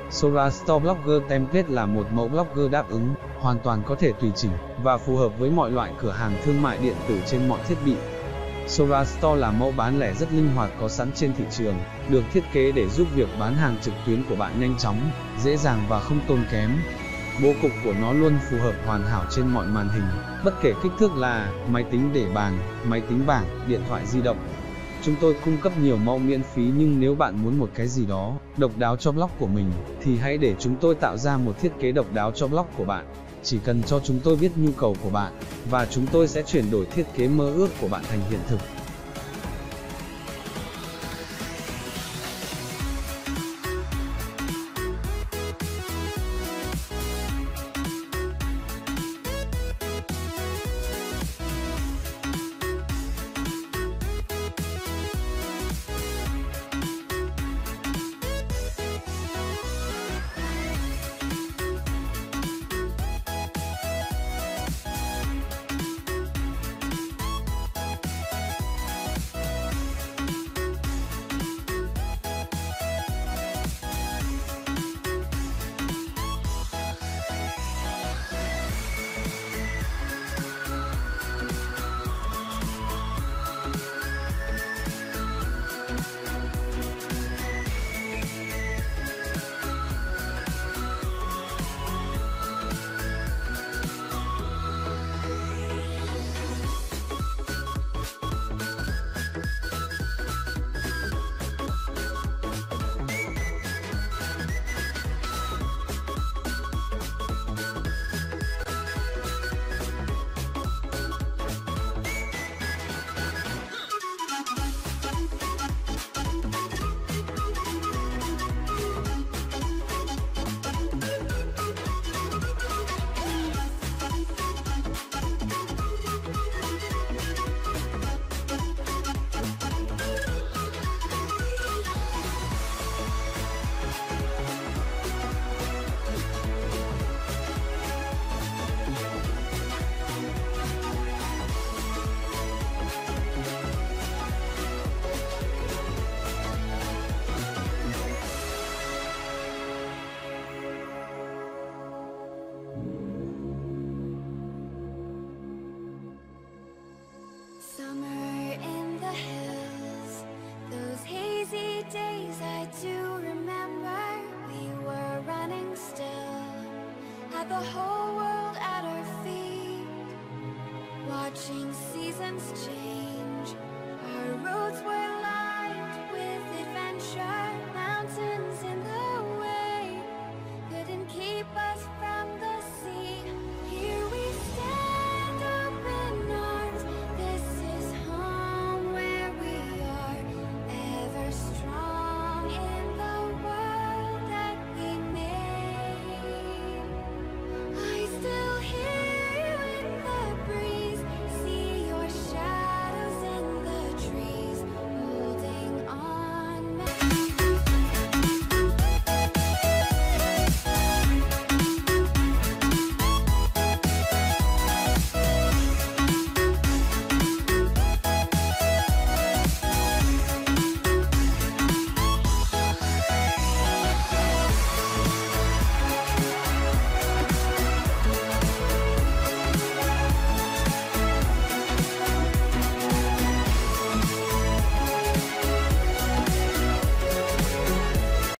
Sora Store Blogger Template là một mẫu blogger đáp ứng, hoàn toàn có thể tùy chỉnh, và phù hợp với mọi loại cửa hàng thương mại điện tử trên mọi thiết bị. Sora Store là mẫu bán lẻ rất linh hoạt có sẵn trên thị trường, được thiết kế để giúp việc bán hàng trực tuyến của bạn nhanh chóng, dễ dàng và không tốn kém. Bố cục của nó luôn phù hợp hoàn hảo trên mọi màn hình, bất kể kích thước là máy tính để bàn, máy tính bảng, điện thoại di động. Chúng tôi cung cấp nhiều mẫu miễn phí, nhưng nếu bạn muốn một cái gì đó độc đáo cho blog của mình, thì hãy để chúng tôi tạo ra một thiết kế độc đáo cho blog của bạn. Chỉ cần cho chúng tôi biết nhu cầu của bạn, và chúng tôi sẽ chuyển đổi thiết kế mơ ước của bạn thành hiện thực. Summer in the hills, those hazy days I do remember. We were running still, had the whole world at our feet, watching seasons change.